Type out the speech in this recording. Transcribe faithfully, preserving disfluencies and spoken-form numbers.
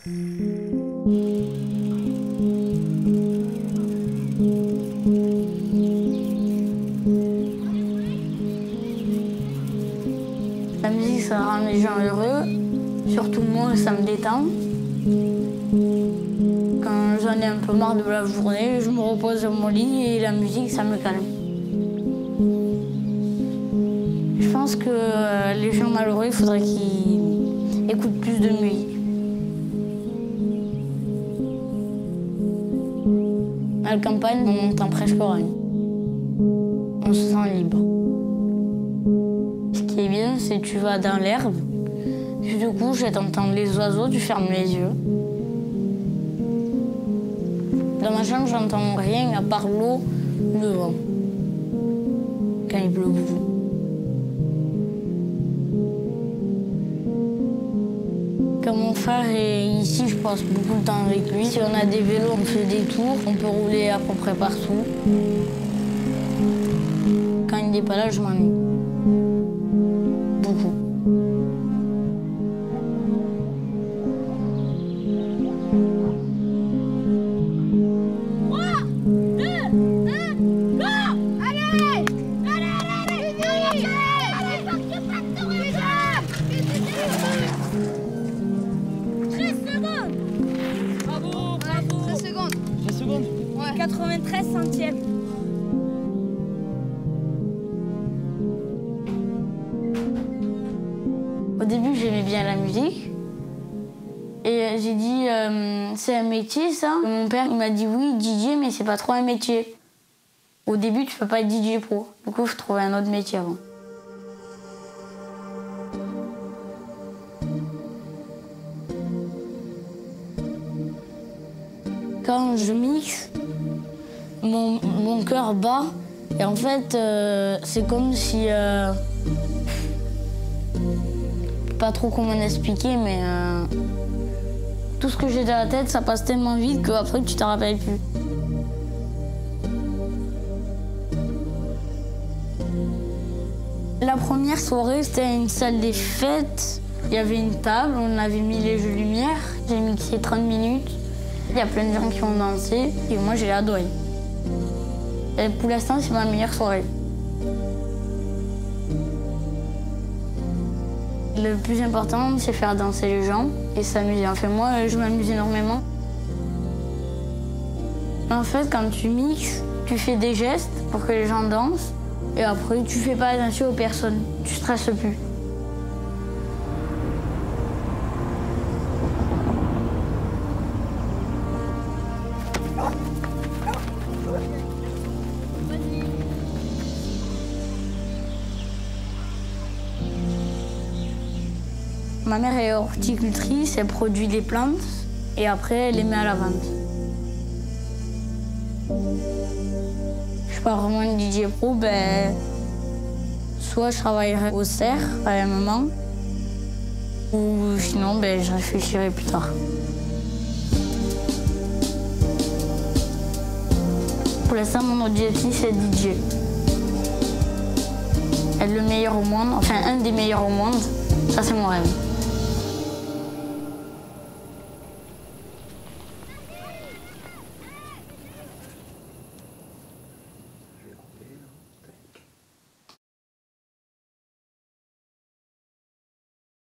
La musique, ça rend les gens heureux. Surtout moi, ça me détend. Quand j'en ai un peu marre de la journée, je me repose dans mon lit et la musique, ça me calme. Je pense que euh, les gens malheureux, il faudrait qu'ils écoutent plus de musique. À la campagne, on n'entend presque rien. On se sent libre. Ce qui est bien, c'est que tu vas dans l'herbe, tu te couches et t'entends les oiseaux, tu fermes les yeux. Dans ma chambre, j'entends rien à part l'eau, le vent. Quand il pleut beaucoup. Quand mon frère est ici, je passe beaucoup de temps avec lui. Si on a des vélos, on fait des tours, on peut rouler à peu près partout. Quand il n'est pas là, je m'ennuie. Beaucoup. quatre-vingt-treize centièmes. Au début, j'aimais bien la musique. Et j'ai dit, euh, c'est un métier, ça? Mon père il m'a dit, oui, D J, mais c'est pas trop un métier. Au début, tu peux pas être D J pro. Du coup, je trouvais un autre métier avant. Quand je mixe, mon, mon cœur bat. Et en fait, euh, c'est comme si... Euh, pas trop comment l'expliquer, mais... Euh, tout ce que j'ai dans la tête, ça passe tellement vite qu'après, tu t'en rappelles plus. La première soirée, c'était une salle des fêtes. Il y avait une table, on avait mis les jeux lumière. J'ai mixé trente minutes. Il y a plein de gens qui ont dansé et moi, j'ai adoré. Et pour l'instant, c'est ma meilleure soirée. Le plus important, c'est faire danser les gens et s'amuser. Enfin, moi, je m'amuse énormément. En fait, quand tu mixes, tu fais des gestes pour que les gens dansent. Et après, tu fais pas attention aux personnes. Tu stresses plus. Ma mère est horticultrice, elle produit des plantes et après elle les met à la vente. Je suis pas vraiment une D J pro, ben, soit je travaillerai au cerf à un moment, ou sinon ben, je réfléchirai plus tard. Pour l'instant, mon objectif c'est D J. Être le meilleur au monde, enfin un des meilleurs au monde, ça c'est mon rêve.